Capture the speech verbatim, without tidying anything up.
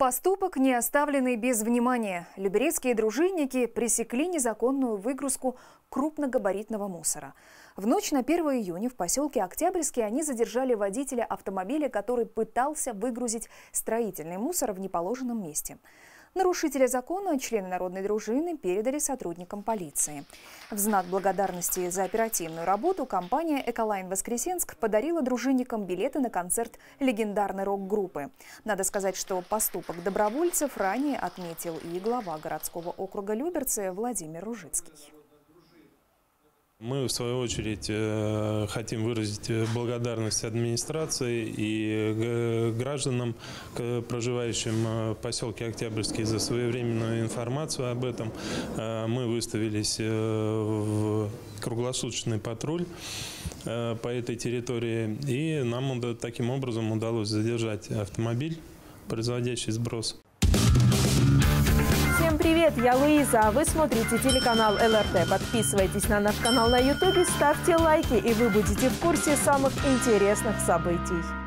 Поступок, не оставленный без внимания. Люберецкие дружинники пресекли незаконную выгрузку крупногабаритного мусора. В ночь на первое июня в поселке Октябрьский они задержали водителя автомобиля, который пытался выгрузить строительный мусор в неположенном месте. Нарушителя закона члены народной дружины передали сотрудникам полиции. В знак благодарности за оперативную работу компания «Эколайн Воскресенск» подарила дружинникам билеты на концерт легендарной рок-группы. Надо сказать, что поступок добровольцев ранее отметил и глава городского округа Люберцы Владимир Ружицкий. Мы, в свою очередь, хотим выразить благодарность администрации и гражданам, проживающим в поселке Октябрьский, за своевременную информацию об этом. Мы выставились в круглосуточный патруль по этой территории, и нам таким образом удалось задержать автомобиль, производящий сброс. Всем привет, я Луиза, а вы смотрите телеканал эл эр тэ. Подписывайтесь на наш канал на ютубе, ставьте лайки, и вы будете в курсе самых интересных событий.